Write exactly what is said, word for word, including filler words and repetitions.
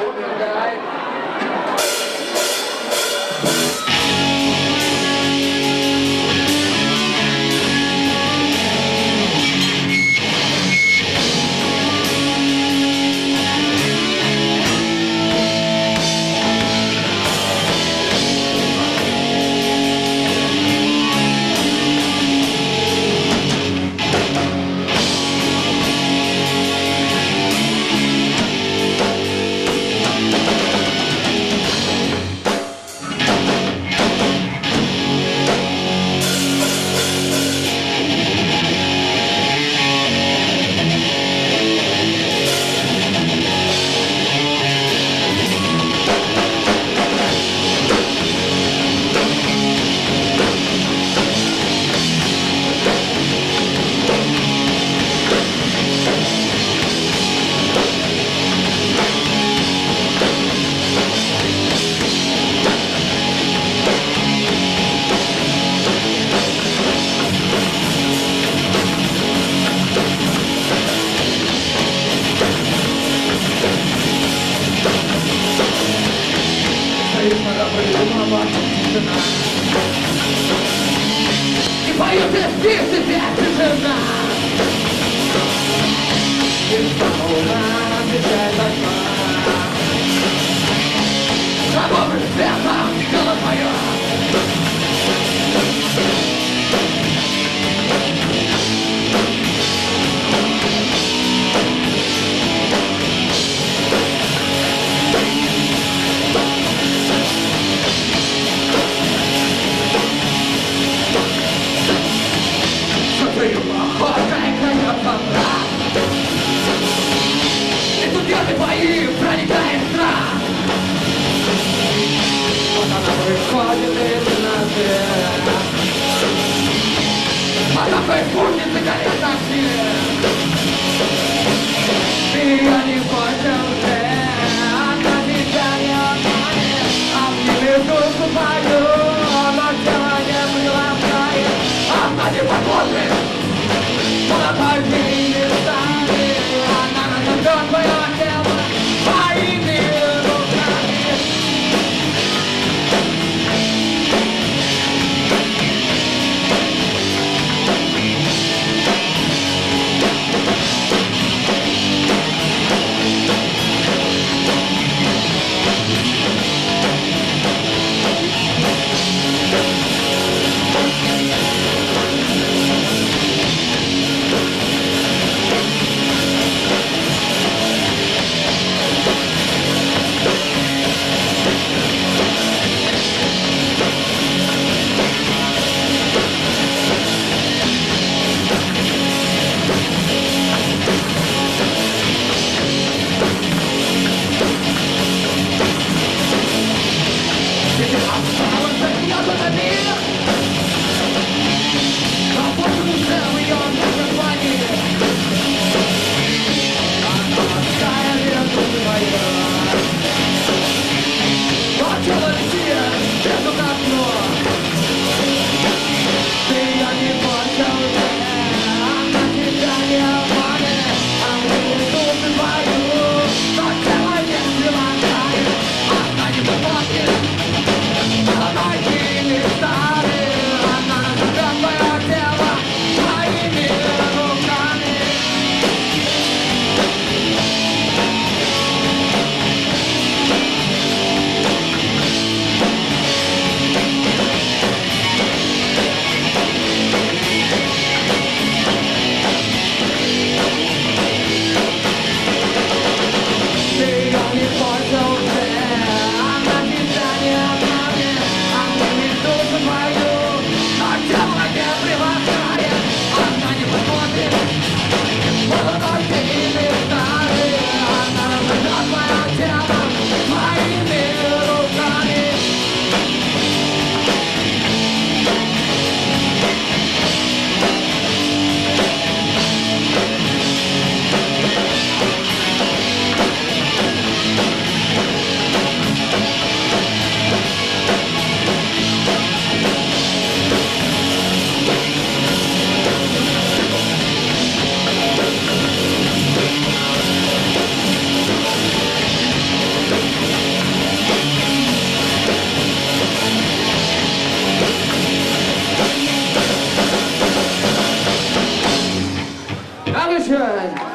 И поют из песни пять тишина. И снова отвечает окна. Свободным светом голос поет. И тут где-то бои проникает страх. Вот она выходит из ночи. А такой спутницы горят на все. И они больше уже на тебя не обманет. А мне душу твою, но тело не приласкает. А они посмотрят. Пойди, стань, она назовет твое тело своими руками. Dankeschön.